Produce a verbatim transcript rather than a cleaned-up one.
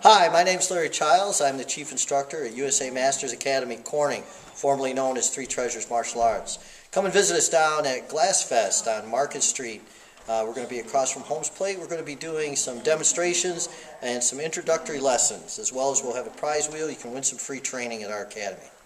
Hi, my name is Larry Childs. I'm the Chief Instructor at U S A Masters Academy Corning, formerly known as Three Treasures Martial Arts. Come and visit us down at GlassFest on Market Street. Uh, we're going to be across from Holmes Plate. We're going to be doing some demonstrations and some introductory lessons, as well as we'll have a prize wheel. You can win some free training at our academy.